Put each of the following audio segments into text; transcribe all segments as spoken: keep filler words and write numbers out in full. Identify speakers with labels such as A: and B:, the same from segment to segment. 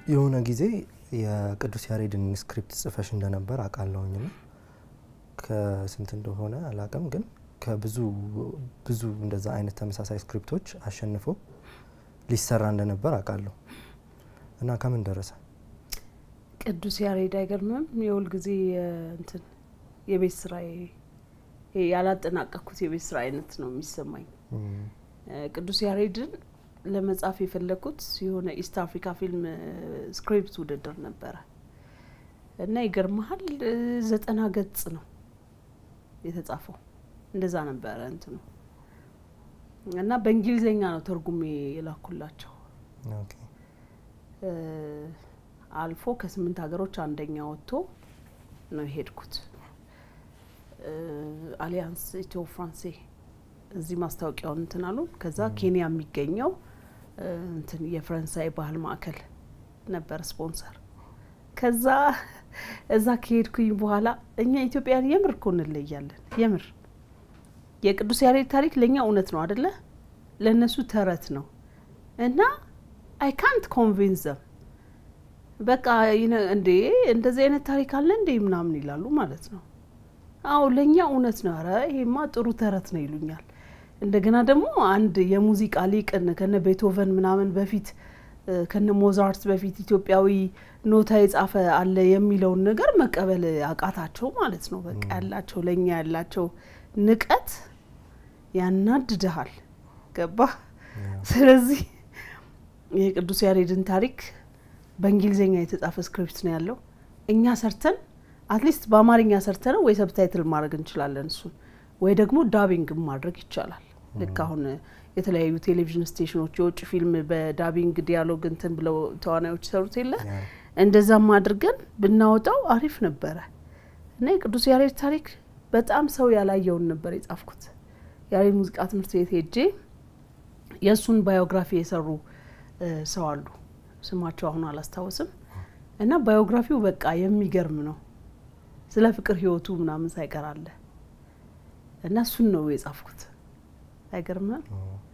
A: የሆነ ጊዜ የቅዱስ ያሬድን ስክሪፕት ጽፈሽ እንደነበር አቃለውኝና ከስንት እንደሆነ አላቀም ግን ከብዙ ብዙ እንደዛ አይነት ተመሳሳይ ስክሪፕቶች አሸንፎ ሊሰራ እንደነበር አቃለው እና ከምን ደረሰ
B: ቅዱስ ያሬድ አይገርምም የሁል ጊዜ እንትን የቤት ስራዬ ያላጠናቀኩት የቤት ስራ አይነት ነው የሚሰማኝ ቅዱስ ያሬድን ለመጻፍ የፈለኩት የሆነ ኢስት አፍሪካ ፊልም ስክሪፕት ውድድር ነበር እና ይገርማል ዘጠና ገጽ ነው የተጻፈው እንደዛ ነበር እንትኑ እና በእንግሊዘኛ ነው ተርጉሜ የላኩላቸው
A: ኦኬ
B: አልፎ ከስምንት ሀገሮች አንደኛ ወጥቶ ነው ሄድኩት አሊያንስ ኢትዮ ፍራንሴ እዚህ ማስታወቂያው እንትን አሉ ከዛ ኬንያ የሚገኘው እንትን የፍራንሳይ ባህል ማዕከል ነበር ስፖንሰር ከዛ እዛ ከሄድኩኝ በኋላ እኛ ኢትዮጵያን የምር ኮንለያለን የምር የቅዱስ ያሬድ ታሪክ ለኛ እውነት ነው አይደለ ለነሱ ተረት ነው እና I can't convince them በቃ እንዴ እንደዚህ አይነት ታሪክ አለ እንዴ ምናምን ይላሉ ማለት ነው አው ለኛ እውነት ነው አረ ይሄማ ጥሩ ተረት ነው ይሉኛል እንደገና ደግሞ አንድ የሙዚቃ ሊቅን ከነ ቤቶቨን ምናምን በፊት ከነ ሞዛርት በፊት ኢትዮጵያዊ ኖታ የጻፈ አለ የሚለው ነገር መቀበል አቃታቸው ማለት ነው በቃ ያላቸው ለኛ ያላቸው ንቀት ያናድዳል ገባ ስለዚህ የቅዱስ ያሬድን ታሪክ በእንግሊዘኛ የተጻፈ ስክሪፕት ነው ያለው እኛ ሰርተን አትሊስት በአማርኛ ሰርተን ወይ ሰብታይትል ማድረግ እንችላለን እሱ ወይ ደግሞ ዳቢንግ ማድረግ ይቻላል ልክ አሁን የተለያዩ ቴሌቪዥን ስቴሽኖች የውጭ ፊልም በዳቢንግ ዲያሎግ እንትን ብለው ተዋናዮች ሰሩት ይለ እንደዛ ማድርገን ብናወጣው አሪፍ ነበር እና የቅዱስ ያሬድ ታሪክ በጣም ሰው ያላየው ነበር የጻፍኩት ያሬድ ሙዚቃ ትምህርት ቤት ሄጄ የሱን ባዮግራፊ የሰሩ ሰው አሉ ስማቸው አሁን አላስታውስም እና ባዮግራፊው በቃ የሚገርም ነው ስለ ፍቅር ህይወቱ ምናምን ሳይቀራለ እና እሱን ነው የጻፍኩት አይገርምም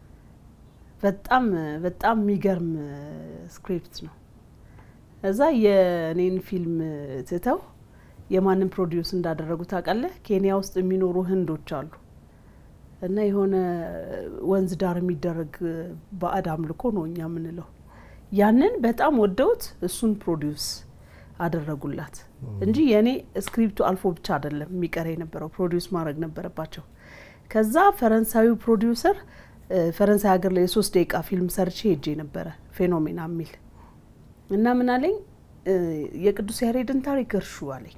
B: በጣም በጣም የሚገርም ስክሪፕት ነው እዛ የኔን ፊልም ትተው የማንን ፕሮዲዩስ እንዳደረጉት አቃለ ኬንያ ውስጥ የሚኖሩ ህንዶች አሉ እና የሆነ ወንዝ ዳር የሚደረግ ባዕድ አምልኮ ነው እኛ ምንለው ያንን በጣም ወደውት እሱን ፕሮዲዩስ አደረጉላት እንጂ የኔ ስክሪፕቱ አልፎ ብቻ አይደለም የሚቀር የነበረው ፕሮዲዩስ ማድረግ ነበረባቸው ከዛ ፈረንሳዩ ፕሮዲዩሰር ፈረንሳይ ሀገር ላይ ሶስት ደቂቃ ፊልም ሰርቼ ሄጄ ነበር ፌኖሜና ሚል እና ምን አለኝ የቅዱስ ያሬድን ታሪክ እርሹ አለኝ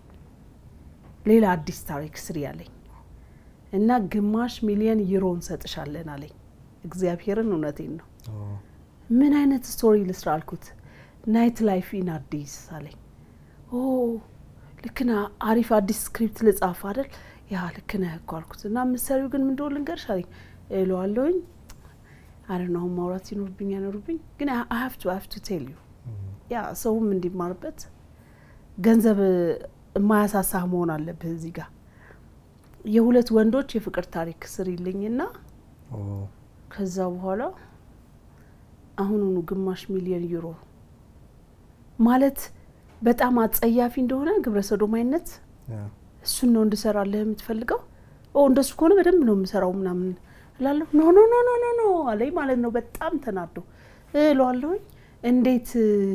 B: ሌላ አዲስ ታሪክ ስሪ አለኝ እና ግማሽ ሚሊዮን ዩሮን ሰጥሻለን አለኝ እግዚአብሔርን እውነቴን ነው ምን አይነት ስቶሪ ልስራ አልኩት ናይት ላይፍ ኢን አዲስ አለኝ ኦ ልክና አሪፍ አዲስ ስክሪፕት ልጻፍ አይደል ያ ልክና ያልኩት እና ምሳሌው ግን ምን እንደሆነ ልንገርሽ አለኝ እለዋለሁኝ I don't know ማውራት ይኖርብኝ ያኖርብኝ ግን I have to I have to tell you ያ ሰውም እንዲማርበት ገንዘብ ማያሳሳ መሆን አለበት እዚህ ጋር የሁለት ወንዶች የፍቅር ታሪክ ስሪልኝና ከዛ በኋላ አሁንኑ ግማሽ ሚሊዮን ዩሮ ማለት በጣም አጸያፊ እንደሆነ ግብረ ሰዶማይነት እሱን ነው እንድሰራለህ የምትፈልገው ኦ እንደሱ ከሆነ በደንብ ነው የምሰራው ምናምን እላለሁ ኖ ኖ ኖ ኖ ኖ ኖ አለኝ ማለት ነው በጣም ተናዶ እለዋለሁ እንዴት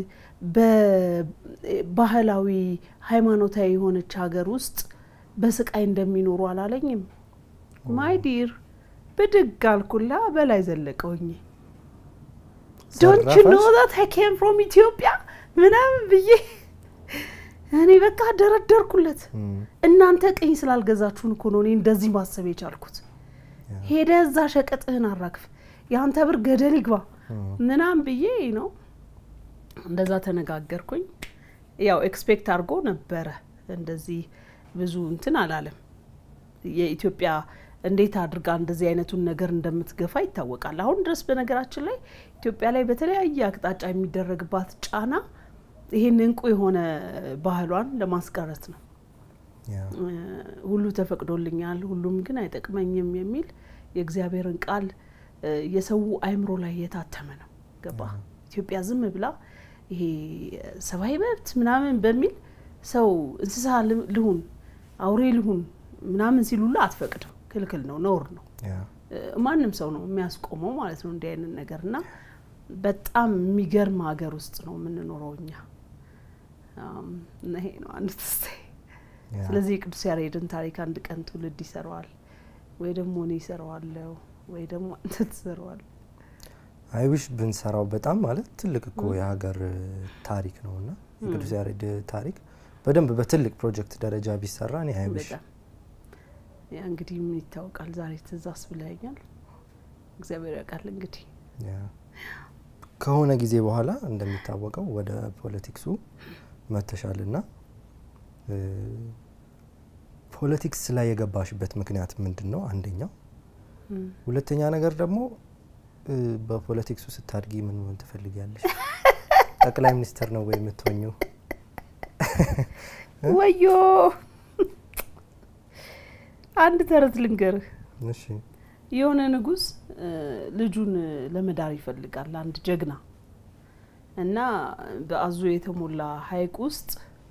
B: በባህላዊ ሃይማኖታዊ የሆነች ሀገር ውስጥ በስቃይ እንደሚኖሩ አላለኝም ማይ ዲር በድግ አልኩላ በላይ ዘለቀውኝ Don't you know that I came from Ethiopia? ምናምን ብዬ እኔ በቃ ደረደርኩለት እናንተ ቀኝ ስላልገዛችሁን እኮ ነው እኔ እንደዚህ ማሰብ የቻልኩት ሄደ እዛ ሸቀጥህን አራክፍ ያንተ ብር ገደል ይግባ ምናምን ብዬ ነው እንደዛ ተነጋገርኩኝ ያው ኤክስፔክት አርጎ ነበር እንደዚህ ብዙ እንትን አላለም የኢትዮጵያ እንዴት አድርጋ እንደዚህ አይነቱን ነገር እንደምትገፋ ይታወቃል አሁን ድረስ በነገራችን ላይ ኢትዮጵያ ላይ በተለያየ አቅጣጫ የሚደረግባት ጫና ይሄን እንቁ የሆነ ባህሏን ለማስቀረት ነው ሁሉ ተፈቅዶልኛል ሁሉም ግን አይጠቅመኝም የሚል የእግዚአብሔርን ቃል የሰው አይምሮ ላይ የታተመ ነው ገባ ኢትዮጵያ ዝም ብላ ይሄ ሰብአዊ መብት ምናምን በሚል ሰው እንስሳ ልሁን አውሬ ልሁን ምናምን ሲሉላ አትፈቅድም ክልክል ነው ነውር ነው ማንንም ሰው ነው የሚያስቆመው ማለት ነው እንዲህ አይነት ነገርና በጣም የሚገርም ሀገር ውስጥ ነው የምንኖረውኛ አም ነሄ ነው አንድ ተስታይ ስለዚህ ቅዱስ ያሬድን ታሪክ አንድ ቀን ትውልድ ይሰራዋል ወይ ደግሞ እኔ ይሰራዋለሁ ወይ ደግሞ አንተ ትሰራዋል
A: አይዊሽ ብንሰራው በጣም ማለት ትልቅ እኮ የሀገር ታሪክ ነውና የቅዱስ ያሬድ ታሪክ በደንብ በትልቅ ፕሮጀክት ደረጃ ቢሰራ እኔ አይዊሽ
B: ያ እንግዲህ ምን ይታወቃል ዛሬ ተዛስ ብለኛል እግዚአብሔር ያውቃል እንግዲህ
A: ያ ከሆነ ጊዜ በኋላ እንደሚታወቀው ወደ ፖለቲክሱ መተሻልና ፖለቲክስ ላይ የገባሽበት ምክንያት ምንድነው አንደኛው ሁለተኛ ነገር ደግሞ በፖለቲክሱ ስታድጊ ምን ምን ትፈልጊያለሽ ጠቅላይ ሚኒስትር ነው ወይ የምትሆኚው
B: ወዮ አንድ ተረት ልንገርህ
A: እሺ
B: የሆነ ንጉስ ልጁን ለመዳር ይፈልጋል አንድ ጀግና እና በአዙ የተሞላ ሐይቅ ውስጥ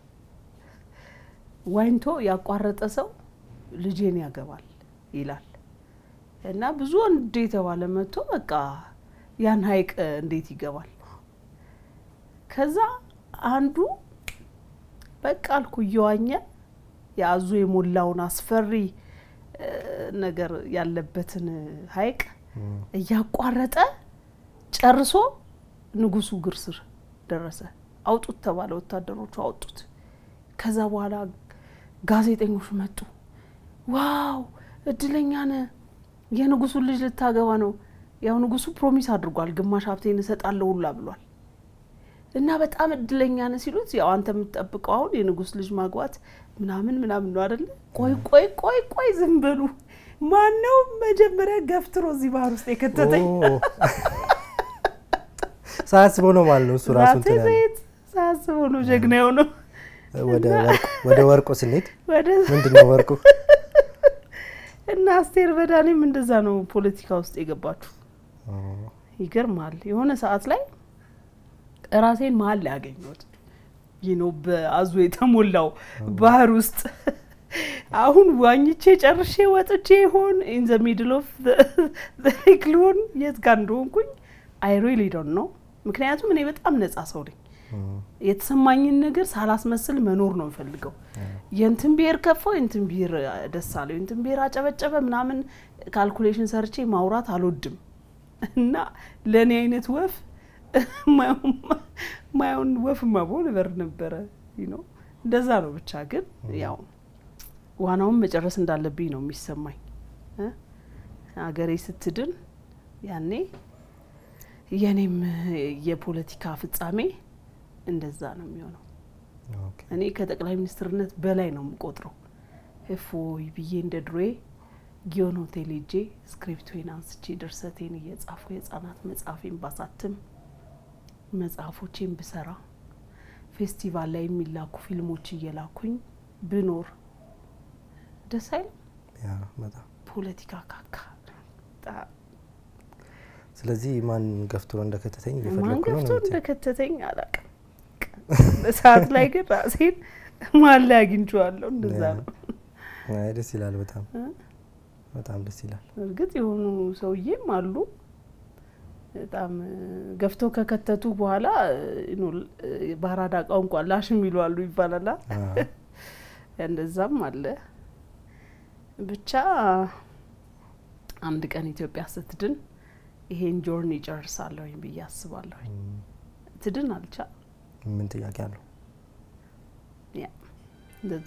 B: ዋይንቶ ያቋረጠ ሰው ልጄን ያገባል ይላል እና ብዙ እንደ የተባለ መጥቶ በቃ ያን ሐይቅ እንዴት ይገባል ከዛ አንዱ በቃ አልኩየዋኘ ያዙ የሞላውን አስፈሪ ነገር ያለበትን ሐይቅ ያቋረጠ ጨርሶ ንጉሱ ግርስር ደረሰ አውጡት ተባለ ወታደሮቹ አውጡት ከዛ በኋላ ጋዜጠኞች መጡ ዋው እድለኛ ነህ የንጉሱ ልጅ ልታገባ ነው ያው ንጉሱ ፕሮሚስ አድርጓል ግማሽ ሀብቴን እሰጣለሁ ሁላ ብሏል እና በጣም እድለኛ ነህ ሲሉት ያው አንተ የምትጠብቀው አሁን የንጉስ ልጅ ማግባት ምናምን ምናምን ነው አይደል ቆይ ቆይ ቆይ ቆይ ዝም በሉ ማን ነው መጀመሪያ ገፍትሮ እዚህ ባህር ውስጥ የከተተኝ
A: ሳስቦ ነው ማለት ነው እሱ ራሱ እንትን
B: ሳስቦ ነው ጀግናው ነው
A: ወደ ወርቁ ወደ ወርቁ ስንሄድ ምንድነው ወርቁ
B: እና አስቴር በዳኔም እንደዛ ነው ፖለቲካ ውስጥ የገባችሁ ይገርማል የሆነ ሰዓት ላይ ራሴን መሃል ላይ ያገኘሁት ይኖ በአዙ የተሞላው ባህር ውስጥ አሁን ዋኝቼ ጨርሼ ወጥቼ ሆን in the middle of the the cyclone የት ጋር እንደሆንኩኝ I really don't know ምክንያቱም እኔ በጣም ነፃ ሰው ነኝ የተሰማኝን ነገር ሳላስመስል መኖር ነው ፈልገው የንትን ቢር ከፈው የንትን ቢር ደሳለው የንትን ቢር አጨበጨበ ምናምን ካልኩሌሽን ሰርቼ ማውራት አልወድም እና ለኔ አይነት ወፍ ማይውን ወፍ ማቦል በር ነበር you know እንደዛ ነው ብቻ ግን ያው ዋናውን መጨረስ እንዳለብኝ ነው የሚሰማኝ እ አገሬ ስትድን ያኔ የኔም የፖለቲካ ፍጻሜ እንደዛ ነው የሚሆነው ኦኬ እኔ ከጠቅላይ ሚኒስትርነት በላይ ነው የምቆጥረው እፎይ ብዬ እንደ ድሮዬ ጊዮን ሆቴል ሄጄ ስክሪፕት ፋይናንስቼ ድርሰቴን እየጻፍኩ የጻናት መጽሐፌን ባሳትም መጽሐፎቼን ብሰራ ፌስቲቫል ላይ የሚላኩ ፊልሞች እየላኩኝ ብኖር ደስ አይል
A: ያ መጣ
B: ፖለቲካ ካካ
A: ስለዚህ ማን ገፍትሮ እንደከተተኝ
B: ማን
A: ይፈልኩ ነው
B: ገፍትሮ እንደከተተኝ አላውቅም በሰዓት ላይ ግን ራሴን ማን ላይ አግኝቼዋለሁ እንደዛ ነው
A: አይ ደስ ይላል በጣም በጣም ደስ ይላል
B: እርግጥ የሆኑ ሰውዬም አሉ በጣም ገፍቶ ከከተቱ በኋላ ነው ባራዳ ቋንቋ ላሽም ይሏሉ ይባላል እንደዛም አለ ብቻ አንድ ቀን ኢትዮጵያ ስትድን ይሄን ጆርኒ ጨርሳለሁ ብዬ አስባለሁ ትድን አልቻ
A: ምን ጥያቄ አለው
B: ያ እንደዛ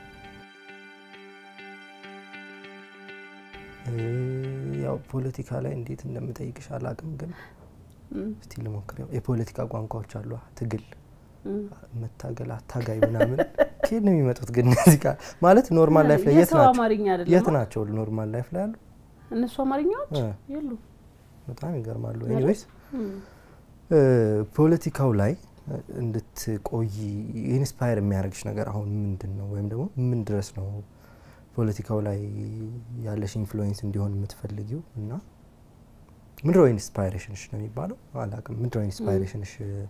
A: ያው ፖለቲካ ላይ እንዴት እንደምጠይቅሽ አላቅም ግን እስቲ ልሞክረው የፖለቲካ ቋንቋዎች አሉ ትግል መታገል አታጋይ ምናምን ከየት ነው የሚመጡት ግን እዚህ ጋር ማለት ኖርማል ላይፍ ላይ የት ናቸው የት ናቸው ኖርማል ላይፍ ላይ አሉ
B: እነሱ አማርኛዎች ይሉ
A: በጣም ይገርማሉ ኤኒዌይስ ፖለቲካው ላይ እንድትቆይ ኢንስፓየር የሚያደርግሽ ነገር አሁን ምንድነው ወይም ደግሞ ምን ድረስ ነው ፖለቲካው ላይ ያለሽ ኢንፍሉዌንስ እንዲሆን የምትፈልጊው እና ምንድነው ኢንስፓይሬሽንሽ ነው የሚባለው አላውቅም ምንድነው ኢንስፓይሬሽንሽ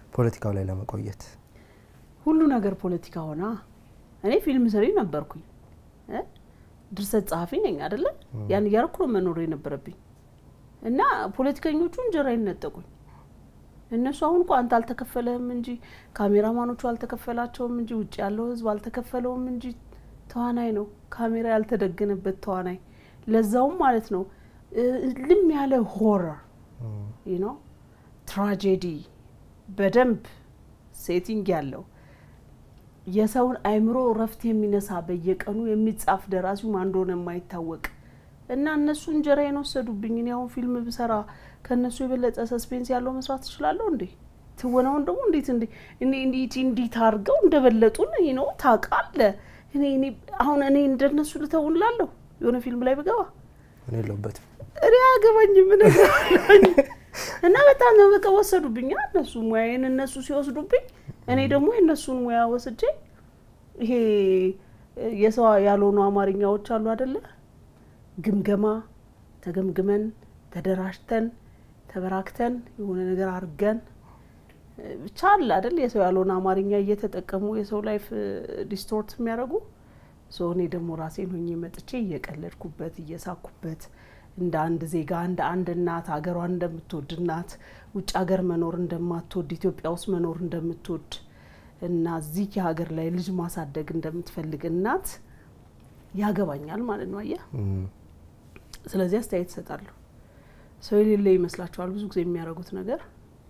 A: ፖለቲካው ላይ ለመቆየት
B: ሁሉ ነገር ፖለቲካ ሆና እኔ ፊልም ሰሪ ነበርኩኝ እ ድርሰት ጻፊ ነኝ አይደለ ያን ያርኩ መኖር የነበረብኝ እና ፖለቲከኞቹ እንጀራ ይነጠቁኝ እነሱ አሁን እንኳን አንተ አልተከፈለህም እንጂ ካሜራማኖቹ አልተከፈላቸውም እንጂ ውጭ ያለው ህዝብ አልተከፈለውም እንጂ ተዋናይ ነው ካሜራ ያልተደገነበት ተዋናይ ለዛው ማለት ነው ልም ያለ ሆረር you know tragedy በደንብ ሴቲንግ ያለው የሰውን አይምሮ ረፍት የሚነሳ በየቀኑ የሚጻፍ ደራሲው ማን እንደሆነ የማይታወቅ እና እነሱ እንጀራዬን ወሰዱብኝ እኔ አሁን ፊልም ብሰራ ከነሱ የበለጠ ሰስፔንስ ያለው መስራት ይችላልው እንዴ ትወናውን ደግሞ እንዴት እንዴ እኔ እንዴት እንዴት አርገው እንደበለጡን ነው ታቃለ እኔ እኔ አሁን እኔ እንደነሱ ልተውንላለሁ የሆነ ፊልም ላይ በገባ
A: እኔ ለበት
B: እኔ አገባኝ ምን አገባኝ እና በጣም ነው በቃ ወሰዱብኝ እነሱ ሙያዬን እነሱ ሲወስዱብኝ እኔ ደግሞ የነሱን ሙያ ወስጄ ይሄ የሰው ያልሆኑ አማርኛዎች አሉ አይደለ ግምገማ ተገምግመን ተደራሽተን ተበራክተን የሆነ ነገር አርገን ብቻ አለ አይደል የሰው ያልሆነ አማርኛ እየተጠቀሙ የሰው ላይፍ ዲስቶርት የሚያደርጉ ሶኔ ደግሞ ራሴን ሆኜ መጥቼ እየቀለድኩበት እየሳኩበት እንደ አንድ ዜጋ እንደ አንድ እናት ሀገሯን እንደምትወድ እናት ውጭ ሀገር መኖር እንደማትወድ ኢትዮጵያ ውስጥ መኖር እንደምትወድ እና እዚህ ሀገር ላይ ልጅ ማሳደግ እንደምትፈልግ እናት ያገባኛል ማለት ነው አያ ስለዚህ አስተያየት ሰጣለሁ ሰው የሌለ ይመስላችኋል ብዙ ጊዜ የሚያረጉት ነገር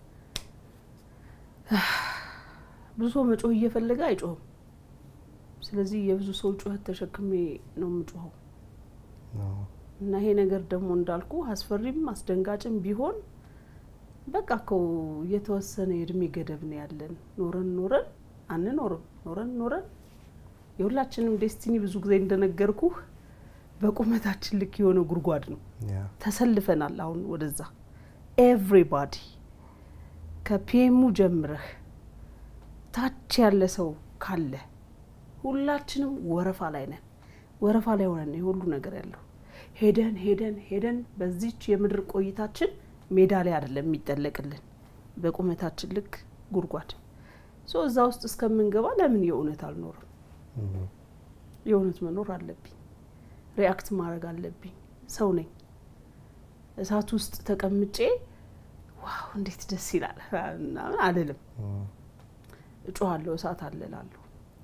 B: ብዙ ሰው መጮህ እየፈለገ አይጮህም ስለዚህ የብዙ ሰው ጩኸት ተሸክሜ ነው የምጮኸው እና ይሄ ነገር ደግሞ እንዳልኩ አስፈሪም አስደንጋጭም ቢሆን በቃ እኮ የተወሰነ እድሜ ገደብ ነው ያለን ኖረን ኖረን አንኖርም ኖረን ኖረን የሁላችንም ዴስቲኒ ብዙ ጊዜ እንደነገርኩ በቁመታችን ልክ የሆነ ጉርጓድ ነው ተሰልፈናል አሁን ወደዛ ኤቭሪባዲ ከፒኤሙ ጀምረህ ታች ያለ ሰው ካለ ሁላችንም ወረፋ ላይ ነን ወረፋ ላይ ሆነን የሁሉ ነገር ያለው ሄደን ሄደን ሄደን በዚች የምድር ቆይታችን ሜዳ ላይ አይደለም የሚጠለቅልን በቁመታችን ልክ ጉርጓድ ሶ እዛ ውስጥ እስከምንገባ ለምን የኡነት አልኖርም የኡነት መኖር አለብኝ ሪአክት ማድረግ አለብኝ ሰው ነኝ እሳት ውስጥ ተቀምጬ ዋው እንዴት ደስ ይላል እና አይደለም እጮሃለሁ እሳት አለላለሁ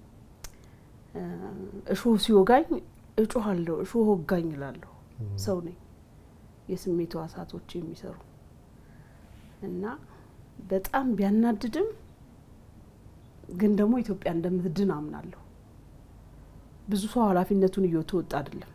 B: እሾ ሲወጋኝ እጮሃለሁ እሾ ወጋኝ ይላልው ሰው ነኝ የስሜቱ አሳቶች የሚሰሩ እና በጣም ቢያናድድም ግን ደግሞ ኢትዮጵያ እንደምትድን አምናለሁ ብዙ ሰው ኃላፊነቱን እየተወጣ አይደለም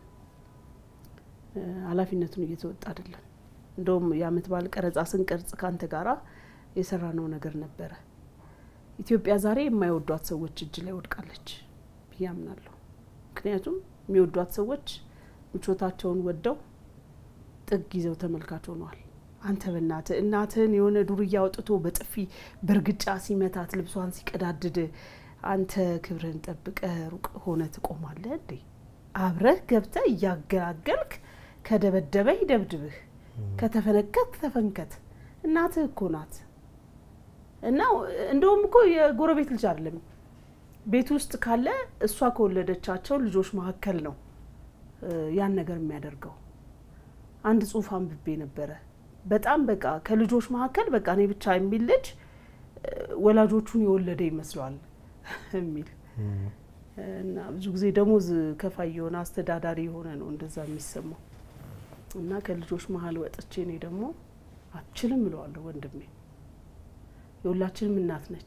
B: ኃላፊነቱን እየተወጣ አይደለም እንደውም ያመት ባል ቀረጻ ስንቀርጽ ካንተ ጋራ የሰራነው ነገር ነበር ኢትዮጵያ ዛሬ የማይወዷት ሰዎች እጅ ላይ ወድቃለች ቢያምናለሁ ምክንያቱም የሚወዷት ሰዎች ምቾታቸውን ወደው ጥግ ይዘው ተመልካች ሆነዋል አንተ በእናት እናትህን የሆነ ዱርያ ወጥቶ በጥፊ በርግጫ ሲመታት ልብሷን ሲቀዳድድ አንተ ክብርን ጠብቀ ሩቅ ሆነ ትቆማለህ እንዴ አብረህ ገብተህ ያገላገልክ ከደበደበ ይደብድብህ ከተፈነከት ተፈንከት እናትህ እኮ ናት እና እንደውም እኮ የጎረቤት ልጅ አይደለም ቤት ውስጥ ካለ እሷ ከወለደቻቸው ልጆች መሐከል ነው ያን ነገር የሚያደርገው አንድ ጽሁፍ አንብቤ ነበር በጣም በቃ ከልጆች መሐከል በቃ እኔ ብቻ የሚል ልጅ ወላጆቹን የወለደ ይመስላል የሚል እና ብዙ ጊዜ ደሞዝ ከፋይ የሆነ አስተዳዳሪ የሆነ ነው እንደዛ የሚሰማው እና ከልጆች መሐል ወጥቼ እኔ ደግሞ አችልም ብለዋለሁ ወንድሜ የሁላችንም እናት ነች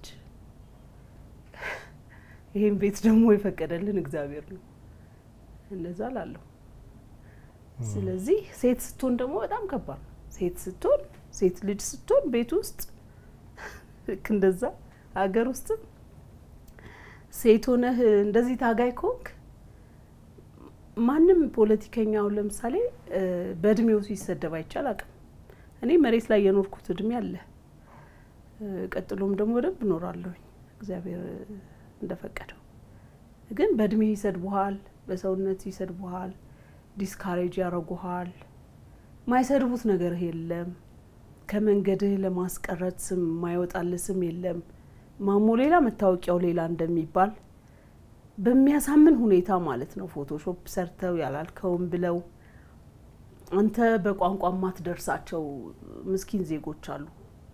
B: ይሄን ቤት ደግሞ የፈቀደልን እግዚአብሔር ነው እንደዛ ላለው ስለዚህ ሴት ስትሆን ደግሞ በጣም ከባድ ነው ሴት ስትሆን ሴት ልጅ ስትሆን ቤት ውስጥ እንደዛ ሀገር ውስጥ ሴት ሆነህ እንደዚህ ታጋይ ኮንክ ማንም ፖለቲከኛው ለምሳሌ በእድሜው ሲሰደብ አይቻል አቅም እኔ መሬት ላይ የኖርኩት እድሜ አለ ቀጥሎም ደግሞ ደብ ኖራለሁ እግዚአብሔር እንደፈቀደው ግን በእድሜ ይሰድቡሃል በሰውነት ይሰድቡሃል ዲስካሬጅ ያረጉሃል ማይሰድቡት ነገር የለም ከመንገድህ ለማስቀረት ስም ማይወጣል ስም የለም ማሞ ሌላ መታወቂያው ሌላ እንደሚባል በሚያሳምን ሁኔታ ማለት ነው ፎቶሾፕ ሰርተው ያላልከውም ብለው አንተ በቋንቋ ማትደርሳቸው ምስኪን ዜጎች አሉ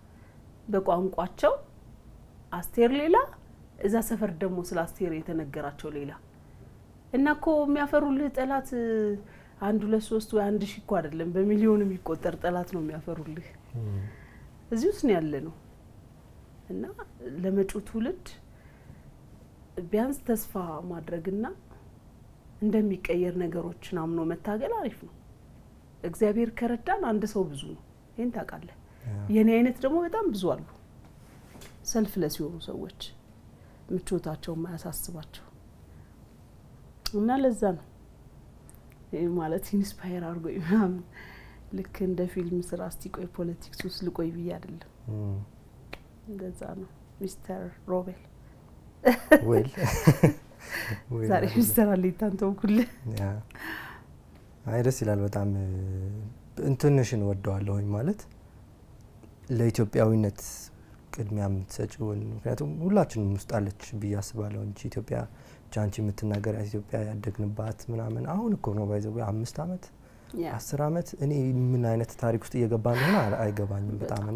B: በቋንቋቸው አስቴር ሌላ እዛ ሰፈር ደግሞ ስለ አስቴር የተነገራቸው ሌላ እናኮ የሚያፈሩልህ ጠላት አንድ ሁለት ሶስት ወይ አንድ ሺህ እኮ አይደለም በሚሊዮን የሚቆጠር ጠላት ነው የሚያፈሩልህ እዚሁስ ነው ያለ ነው እና ለመጪው ትውልድ ቢያንስ ተስፋ ማድረግና እንደሚቀየር ነገሮችን አምኖ መታገል አሪፍ ነው እግዚአብሔር ከረዳን አንድ ሰው ብዙ ነው ይሄን ታውቃለህ የኔ አይነት ደግሞ በጣም ብዙ አሉ ሰልፍለስ የሆኑ ሰዎች ምቾታቸው ማያሳስባቸው እና ለዛ ነው ይሄ ማለት ኢንስፓየር አርጎ ይማም ልክ እንደ ፊልም ስራ አስቲቆይ ፖለቲክስ ውስጥ ልቆይ ብዬ አይደለም እንደዛ ነው ሚስተር ሮቤል
A: ዌል
B: ዛሬ ሚስተር አሊታንተው ኩል
A: ያ አይደስ ይላል በጣም እንትንሽን ወደዋለሁኝ ማለት ለኢትዮጵያዊነት ቅድሚያ የምትሰጪውን ምክንያቱም ሁላችንም ውስጥ አለች በያስባለው እንጂ ኢትዮጵያ ጃንቺ የምትናገር ኢትዮጵያ ያደግንባት ምናምን አሁን እኮ ነው ባይዘው አምስት አመት አስር አመት እኔ ምን አይነት ታሪክ ውስጥ እየገባን ነው አይገባኝም በጣምና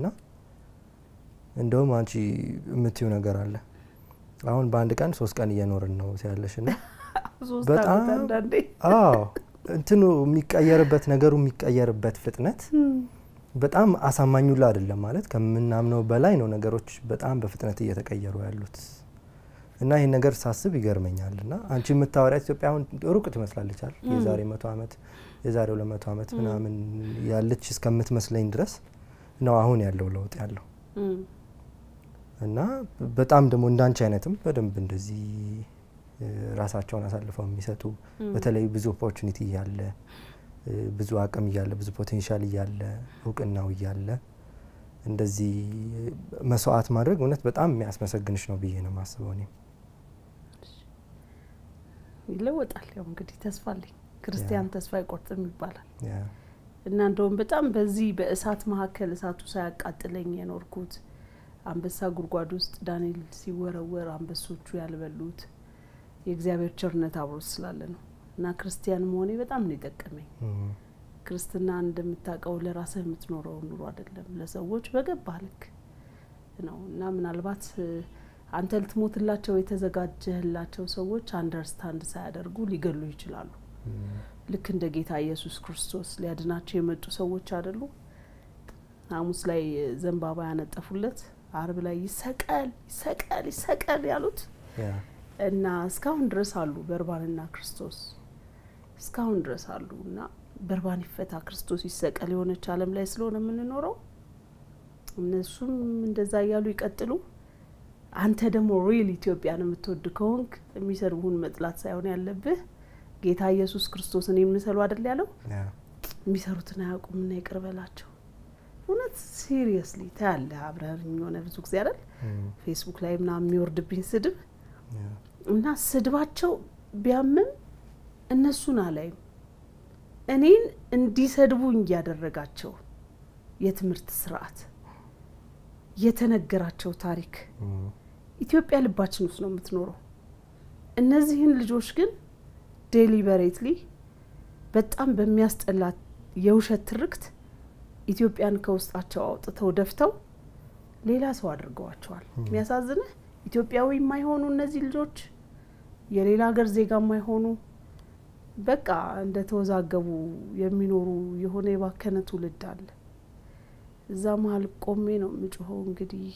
A: እንደውም አንቺ የምትዩ ነገር አለ አሁን በአንድ ቀን ሶስት ቀን እየኖርን ነው ሲያለሽና በጣም አዎ እንትኑ የሚቀየርበት ነገሩ የሚቀየርበት ፍጥነት በጣም አሳማኙላ አይደለም ማለት ከምናምነው በላይ ነው ነገሮች በጣም በፍጥነት እየተቀየሩ ያሉት እና ይሄን ነገር ሳስብ ይገርመኛልና አንቺ የምታወሪያት ኢትዮጵያ አሁን ሩቅ ትመስላለች አይደል የዛሬ መቶ አመት የዛሬ ሁለት መቶ አመት ምናምን ያለች እስከምትመስለኝ ድረስ ነው አሁን ያለው ለውጥ ያለው እና በጣም ደግሞ እንዳንቺ አይነትም በደንብ እንደዚህ ራሳቸውን አሳልፈው የሚሰጡ በተለይ ብዙ ኦፖርቹኒቲ ያለ ብዙ አቅም ያለ ብዙ ፖቴንሻል ያለ እውቅናው ያለ እንደዚህ መስዋዕት ማድረግ እውነት በጣም የሚያስመሰግንሽ ነው ብዬ ነው ማስበው እኔ ይለወጣል ያው እንግዲህ ተስፋ አለኝ ክርስቲያን ተስፋ አይቆርጥም ይባላል ያ እና እንደውም በጣም በዚህ በእሳት መሐከል እሳቱ ሳያቃጥለኝ የኖርኩት አንበሳ ጉርጓድ ውስጥ ዳንኤል ሲወረወር አንበሶቹ ያልበሉት የእግዚአብሔር ቸርነት አብሮ ስላለ ነው እና ክርስቲያን መሆኔ በጣም ነው የጠቀመኝ ክርስትና እንደምታቀው ለራስህ የምትኖረው ኑሮ አይደለም ለሰዎች በገባልክ ነው እና ምናልባት አንተ ልትሞትላቸው የተዘጋጀህላቸው ሰዎች አንደርስታንድ ሳያደርጉ ሊገሉ ይችላሉ ልክ እንደ ጌታ ኢየሱስ ክርስቶስ ሊያድናቸው የመጡ ሰዎች አይደሉ ሐሙስ ላይ ዘንባባ ያነጠፉለት አርብ ላይ ይሰቀል ይሰቀል ይሰቀል ያሉት እና እስካሁን ድረስ አሉ በርባንና ክርስቶስ እስካሁን ድረስ አሉና በርባን ይፈታ ክርስቶስ ይሰቀል የሆነች ዓለም ላይ ስለሆነ ምን ኖረው እነሱም እንደዛ ያሉ ይቀጥሉ አንተ ደግሞ ሪል ኢትዮጵያን የምትወድ ከሆንክ የሚሰርቡን መጥላት ሳይሆን ያለብህ ጌታ ኢየሱስ ክርስቶስን የምንሰሉ አይደል ያለው የሚሰሩትን አያውቁምና ይቅርበላቸው እውነት ሲሪየስሊ ታለ አብራሪኝ ሆነ ብዙ ጊዜ አይደል ፌስቡክ ላይ ምናምን የሚወርድብኝ ስድብ እና ስድባቸው ቢያምም እነሱን አላይ እኔን እንዲሰድቡኝ ያደረጋቸው የትምርት ስርዓት የተነገራቸው ታሪክ ኢትዮጵያ ልባችን ውስጥ ነው የምትኖረው እነዚህን ልጆች ግን ዴሊበሬትሊ በጣም በሚያስጠላ የውሸት ትርክት ኢትዮጵያን ከውስጣቸው አውጥተው ደፍተው ሌላ ሰው አድርገዋቸዋል የሚያሳዝነው ኢትዮጵያዊ የማይሆኑ እነዚህ ልጆች የሌላ ሀገር ዜጋ የማይሆኑ በቃ እንደ ተወዛገቡ የሚኖሩ የሆነ የባከነ ትውልድ አለ እዛ መሃል ቆሜ ነው ምጭሆው እንግዲህ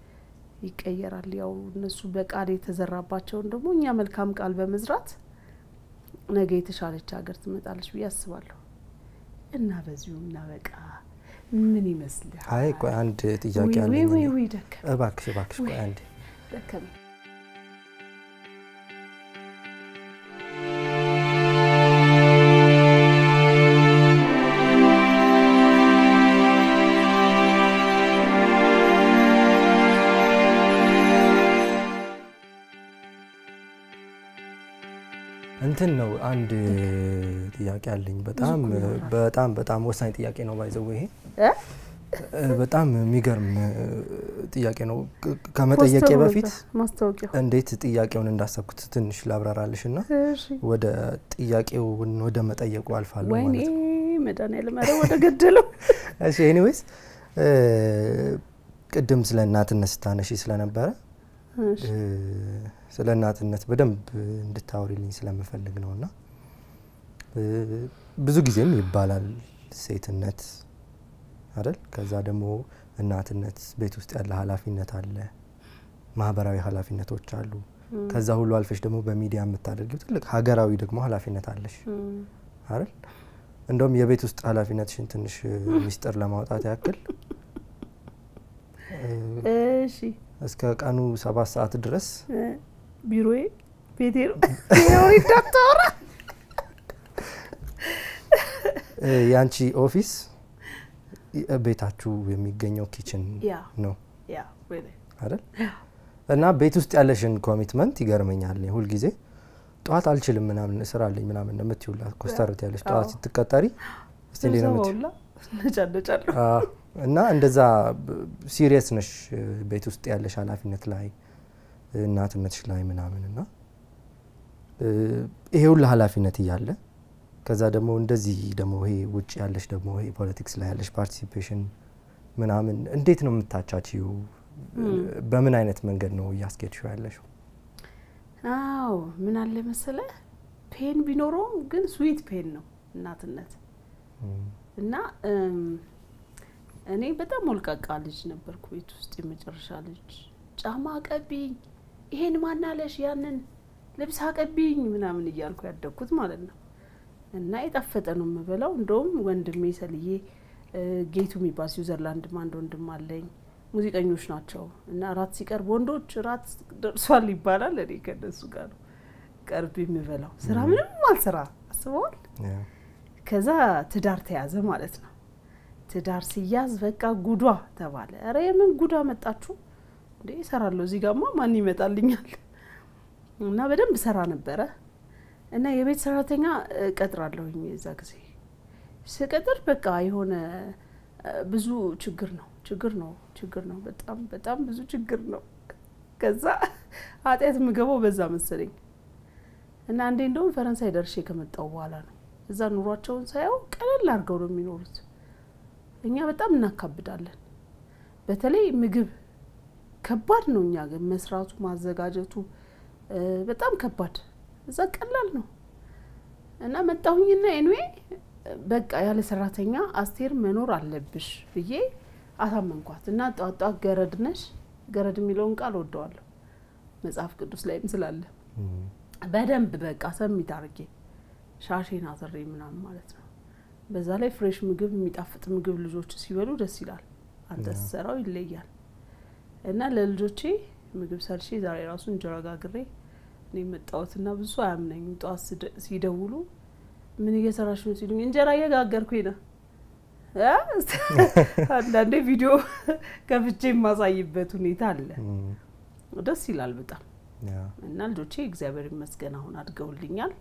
A: ይቀየራል ያው እነሱ በቃል የተዘራባቸው ደግሞ እኛ መልካም ቃል በመዝራት ነገ የተሻለች ሀገር ትመጣለች ብዬ አስባለሁ እና በዚሁና በቃ ምን ይመስልህ አይ ቆይ አንድ ጥያቄ አለ
B: ወይ ወይ ወይ ደከ
A: እባክሽ እባክሽ ቆይ አንድ
B: ደከም
A: እንትን ነው አንድ ጥያቄ አለኝ በጣም በጣም በጣም ወሳኝ ጥያቄ ነው ባይዘው ይሄ በጣም የሚገርም ጥያቄ ነው ከመጠየቄ በፊት
B: ማስተዋወቂያ
A: እንዴት ጥያቄውን እንዳሰብኩት ትንሽ ላብራራልሽና ወደ ጥያቄው ወደ መጠየቁ አልፋለሁ ማለት ነው
B: ወይኔ መዳን ያለማረ ወደ ገደለው
A: እሺ ኤኒዌይስ ቅድም ስለ እናትነት ስታነሺ ስለነበረ እሺ ስለ እናትነት በደንብ እንድታወሪልኝ ስለምፈልግ ነውና ብዙ ጊዜም ይባላል ሴትነት አይደል ከዛ ደግሞ እናትነት ቤት ውስጥ ያለ ኃላፊነት አለ ማህበራዊ ኃላፊነቶች አሉ ከዛ ሁሉ አልፈሽ ደግሞ በሚዲያ የምታደርጊው ትልቅ ሀገራዊ ደግሞ ኃላፊነት አለሽ አይደል እንደውም የቤት ውስጥ ኃላፊነትሽን ትንሽ ሚስጥር ለማውጣት ያክል
B: እሺ
A: እስከ ቀኑ ሰባት ሰዓት ድረስ
B: ቢሮዬ ቤቴ ነው ይዳጣራ
A: ያንቺ ኦፊስ ቤታችሁ የሚገኘው ኪችን ነው
B: ያ ወይኔ
A: አይደል እና ቤት ውስጥ ያለሽን ኮሚትመንት ይገርመኛል ሁሉ ጊዜ ጧት አልችልም ምናምን ስራ አለኝ ምናምን እንደምትውላ ኮስተርት ያለሽ ጧት ስትቀጠሪ እስቲ እንዴ ነው ምት
B: ነጫነጫለሁ
A: እና እንደዛ ሲሪየስ ነሽ ቤት ውስጥ ያለሽ ኃላፊነት ላይ እናትነትሽ ላይ ምናምንና ይሄ ሁሉ ኃላፊነት ይያለ ከዛ ደግሞ እንደዚህ ደግሞ ይሄ ውጭ ያለሽ ደግሞ ይሄ ፖለቲክስ ላይ ያለሽ ፓርቲሲፔሽን ምናምን እንዴት ነው የምታቻቺው በምን አይነት መንገድ ነው ያስኬድሽው ያለሽው
B: አው ምን አለ መሰለ ፔን ቢኖረው ግን ስዊት ፔን ነው እናትነት እና እኔ በጣም ሞልቃቃ ልጅ ነበርኩ ቤት ውስጥ የመጨረሻ ልጅ ጫማ ቀቢኝ ይሄን ማናለሽ ያንን ልብስ አቀቢኝ ምናምን እያልኩ ያደኩት ማለት ነው እና የጣፈጠ ነው የምበላው እንደውም ወንድሜ ሰልዬ ጌቱ የሚባል ስዊዘርላንድ ማንድ ወንድም አለኝ ሙዚቀኞች ናቸው እና ራት ሲቀርብ ወንዶች ራት ደርሷል ይባላል እኔ ከነሱ ጋር ነው ቀርብ የሚበላው ስራ ምንም አልሰራ አስበዋል ከዛ ትዳር ተያዘ ማለት ነው ትዳር ሲያዝ በቃ ጉዷ ተባለ አረ የምን ጉዳ መጣችሁ እንዴ ሰራለው እዚህ ጋርማ ማን ይመጣልኛል እና በደንብ ሰራ ነበረ እና የቤት ሰራተኛ ቀጥራለሁኝ እዛ ጊዜ ስቀጥር በቃ የሆነ ብዙ ችግር ነው ችግር ነው ችግር ነው በጣም በጣም ብዙ ችግር ነው ከዛ አጥያት ምገባው በዛ መሰለኝ እና አንዴ እንደውም ፈረንሳይ ደርሼ ከመጣው በኋላ ነው እዛ ኑሯቸውን ሳይው ቀለል አድርገው ነው የሚኖሩት እኛ በጣም እናካብዳለን በተለይ ምግብ ከባድ ነው እኛ ግን መስራቱ ማዘጋጀቱ በጣም ከባድ እዛ ቀላል ነው እና መጣሁኝና ኤኒዌይ በቃ ያለ ሰራተኛ አስቴር መኖር አለብሽ ብዬ አሳመንኳት እና ጣጣ ገረድነሽ ገረድ የሚለውን ቃል ወደዋለሁ መጽሐፍ ቅዱስ ላይም ስላለ በደንብ በቃ ሰሚት አርጌ ሻሼን አዘሬ ምናምን ማለት ነው በዛ ላይ ፍሬሽ ምግብ የሚጣፍጥ ምግብ ልጆች ሲበሉ ደስ ይላል አንተ ሰራው ይለያል እና ለልጆቼ ምግብ ሰርቼ ዛሬ ራሱ እንጀራ ጋግሬ እኔ መጣውትና ብዙ አያምነኝ ጧት ሲደውሉ ምን እየሰራሽ ነው ሲሉኝ እንጀራ እየጋገርኩኝ ነው አ አንዳንዴ ቪዲዮ ከፍቼ ማሳይበት ሁኔታ አለ ደስ ይላል በጣም እና ልጆቼ እግዚአብሔር ይመስገን አሁን አድገውልኛል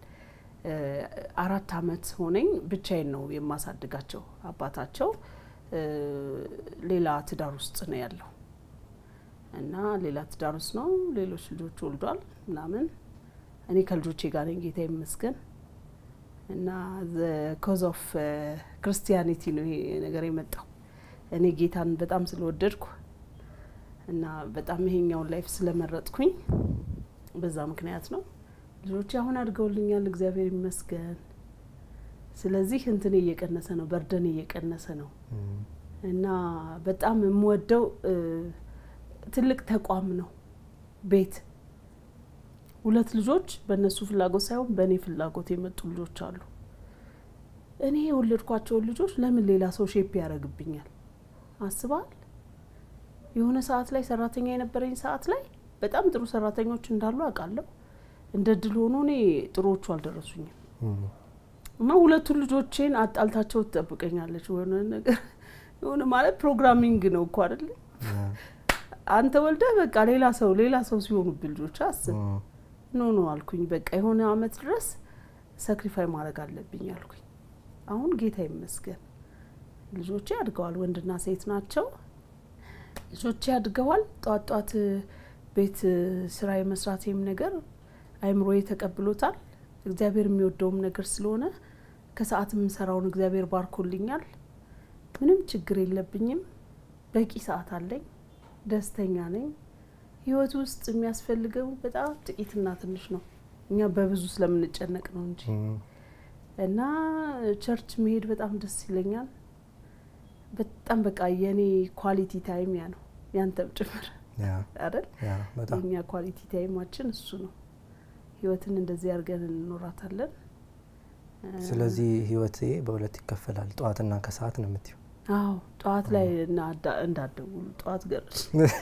B: አራት አመት ሆነኝ ብቻዬን ነው የማሳድጋቸው አባታቸው ሌላ ትዳር ውስጥ ነው ያለው እና ሌላ ትዳር ውስጥ ነው ሌሎች ልጆች ወልዷል ምናምን እኔ ከልጆቼ ጋር ነኝ ጌታ ይመስገን እና the cause of uh, Christianity ነው ይሄ ነገር የመጣው እኔ ጌታን በጣም ስለወደድኩ እና በጣም ይሄኛው ላይፍ ስለመረጥኩኝ በዛ ምክንያት ነው ልጆቼ አሁን አድገውልኛል እግዚአብሔር ይመስገን ስለዚህ እንትን እየቀነሰ ነው በርደን እየቀነሰ ነው እና በጣም የምወደው ትልቅ ተቋም ነው ቤት ሁለት ልጆች በእነሱ ፍላጎት ሳይሆን በእኔ ፍላጎት የመጡ ልጆች አሉ እኔ የወለድኳቸው ልጆች ለምን ሌላ ሰው ሼፕ ያረግብኛል አስባል የሆነ ሰዓት ላይ ሰራተኛ የነበረኝ ሰዓት ላይ በጣም ጥሩ ሰራተኞች እንዳሉ አቃለሁ እንደድል ሆኖ እኔ ጥሩዎቹ አልደረሱኝም እና ሁለቱ ልጆቼን አጣልታቸው ተጠብቀኛለች ወነ ነገር የሆነ ማለት ፕሮግራሚንግ ነው እኮ አይደል አንተ ወልደ በቃ ሌላ ሰው ሌላ ሰው ሲሆኑ ልጆች አስብ ኖ ኖ አልኩኝ በቃ የሆነ አመት ድረስ ሳክሪፋይ ማድረግ አለብኝ አልኩኝ አሁን ጌታ ይመስገን ልጆቼ አድገዋል ወንድና ሴት ናቸው ልጆቼ አድገዋል ጧት ጧት ቤት ስራ የመስራቴም ነገር አይምሮዬ ተቀብሎታል እግዚአብሔር የሚወደውም ነገር ስለሆነ ከሰዓት የምሰራውን እግዚአብሔር ባርኮልኛል ምንም ችግር የለብኝም በቂ ሰዓት አለኝ ደስተኛ ነኝ ህይወት ውስጥ የሚያስፈልገው በጣም ጥቂትና ትንሽ ነው እኛ በብዙ ስለምንጨነቅ ነው እንጂ እና ቸርች መሄድ በጣም ደስ ይለኛል በጣም በቃ የኔ ኳሊቲ ታይም ያ ነው ያንተም ጭምር
A: ያ
B: አይደል
A: ያ በጣም
B: የኛ ኳሊቲ ታይማችን እሱ ነው ህይወትን እንደዚህ አርገን እንኖራታለን
A: ስለዚህ ህይወቴ በሁለት ይከፈላል ጧትና ከሰዓት ነው የምትዩ
B: አዎ ጧት ላይ እና እንዳደውሉ ጧት ገርሽ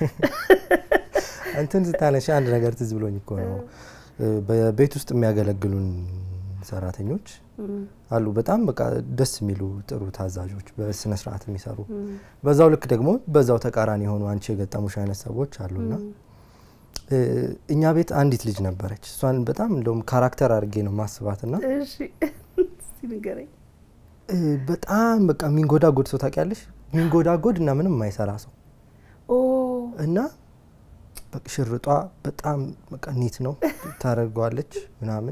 A: አንተን ዝታነሽ አንድ ነገር ትዝ ብሎኝ እኮ ነው በቤት ውስጥ የሚያገለግሉን ሰራተኞች አሉ በጣም በቃ ደስ የሚሉ ጥሩ ታዛዦች በስነ ስርዓት የሚሰሩ በዛው ልክ ደግሞ በዛው ተቃራኒ ሆኖ አንቺ የገጠሙሽ አይነት ሰዎች አሉና እኛ ቤት አንዲት ልጅ ነበረች እሷን በጣም እንደውም ካራክተር አድርጌ ነው ማስባትና
B: እሺ ሲንገረኝ
A: በጣም በቃ ሚንጎዳጎድ ሰው ታውቂያለሽ ሚንጎዳጎድ እና ምንም የማይሰራ ሰው
B: ኦ
A: እና በቃ ሽርጧ በጣም በቃ ኒት ነው ታረጋለች ምናምን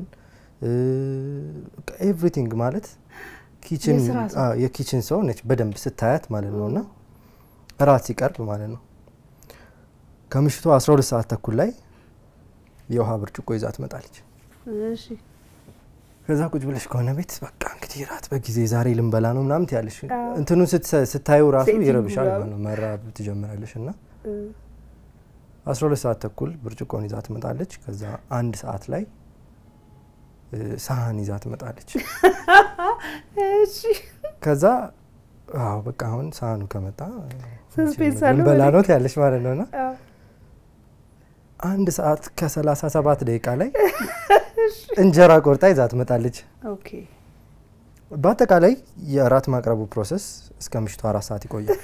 A: ኤቭሪቲንግ ማለት ኪችን የኪችን ሰው ነች በደንብ ስታያት ማለት ነውና ራት ሲቀርብ ማለት ነው ከምሽቱ አስራ ሁለት ሰዓት ተኩል ላይ የውሃ ብርጭቆ ይዛ ትመጣለች
B: እሺ
A: ከዛ ቁጭ ብለሽ ከሆነ ቤት በቃ እንግዲህ ራት በጊዜ ዛሬ ልንበላ ነው ምናምን ትያለሽ እንትኑ ስታዩ ራሱ ይረብሻል ማለት ነው መራብ ትጀምራለሽና አስራ ሁለት ሰዓት ተኩል ብርጭቆን ይዛ ትመጣለች ከዛ አንድ ሰዓት ላይ ሳህን ይዛ ትመጣለች እሺ ከዛ አው በቃ አሁን ሳህኑ ከመጣ ልንበላ ነው ትያለሽ ማለት ነውና አንድ ሰዓት ከሰላሳ ሰባት ደቂቃ ላይ እንጀራ ቆርጣ ይዛ ትመጣለች ኦኬ በአጠቃላይ የራት ማቅረቡ ፕሮሰስ እስከ ምሽቱ አራት ሰዓት ይቆያል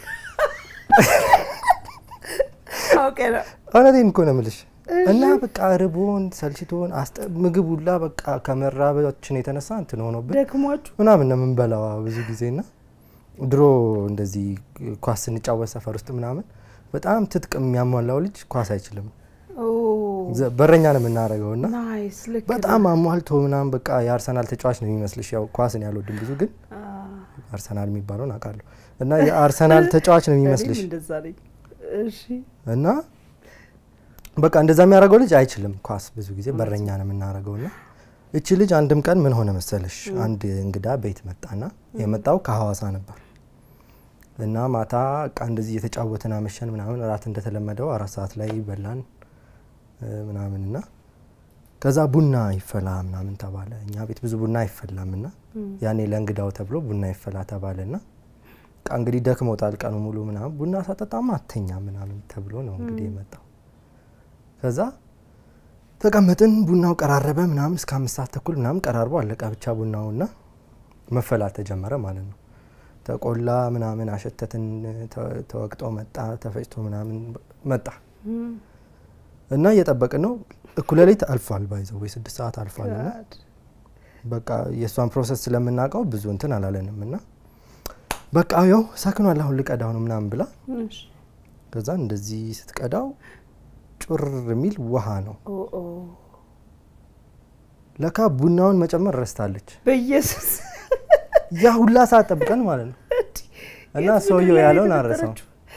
B: ኦኬ
A: አላደን እኮ ነው የምልሽ እና በቃ ርቦን ሰልችቶን ምግብ ሁላ በቃ ከመራባችን የተነሳ እንትን ሆኖብን
B: ደክሟችሁ
A: ምናምን ነው የምንበላው ብዙ ጊዜና ድሮ እንደዚህ ኳስ እንጫወት ሰፈር ውስጥ ምናምን በጣም ትጥቅ የሚያሟላው ልጅ ኳስ አይችልም ኦ በረኛ ነው የምናረጋውና
B: ናይስ ልክ
A: በጣም አሟልቶ ምናምን በቃ የአርሰናል ተጫዋች ነው የሚመስልሽ ያው ኳስን ያልወድም ብዙ ግን አርሰናል የሚባለው አቃለሁ እና የአርሰናል ተጫዋች ነው የሚመስልሽ
B: እንደዛ ላይ እሺ
A: እና በቃ እንደዛ የሚያረጋው ልጅ አይችልም ኳስ ብዙ ጊዜ በረኛ ነው የምናረጋውና እቺ ልጅ አንድም ቀን ምን ሆነ መሰለሽ አንድ እንግዳ ቤት መጣና የመጣው ከሐዋሳ ነበር እና ማታ ቃ እንደዚህ የተጫወተና መሸን ምናምን ራት እንደተለመደው አራት ሰዓት ላይ በላን ምናምንና ከዛ ቡና ይፈላ ምናምን ተባለ እኛ ቤት ብዙ ቡና ይፈላምና ያኔ ለእንግዳው ተብሎ ቡና ይፈላ ተባለና ቃ እንግዲህ ደክሞታል ቀኑ ሙሉ ምናምን ቡና ሳጠጣማ አተኛ ምናምን ተብሎ ነው እንግዲህ የመጣው ከዛ ተቀመጥን ቡናው ቀራረበ ምናምን እስከ አምስት ሰዓት ተኩል ምናምን ቀራርቦ አለቀ ብቻ ቡናውና መፈላት ተጀመረ ማለት ነው ተቆላ ምናምን አሸተትን ተወቅጦ መጣ ተፈጭቶ ምናምን መጣ እና እየጠበቅን ነው እኩለ ሌሊት አልፏል ባይዘው ወይ ስድስት ሰዓት አልፏልና በቃ የሷን ፕሮሰስ ስለምናቀው ብዙ እንትን አላለንምና በቃ ያው ሳክኗል አሁን ልቀዳው ነው ምናምን ብላ እሺ ከዛ እንደዚህ ስትቀዳው ጩር ሚል ውሃ ነው
B: ኦ ኦ
A: ለካ ቡናውን መጨመር ረስታለች
B: በኢየሱስ
A: ያ ሁላ ሰዓት ጠብቀን ማለት ነው እና ሰውየው ያለውን አረሰው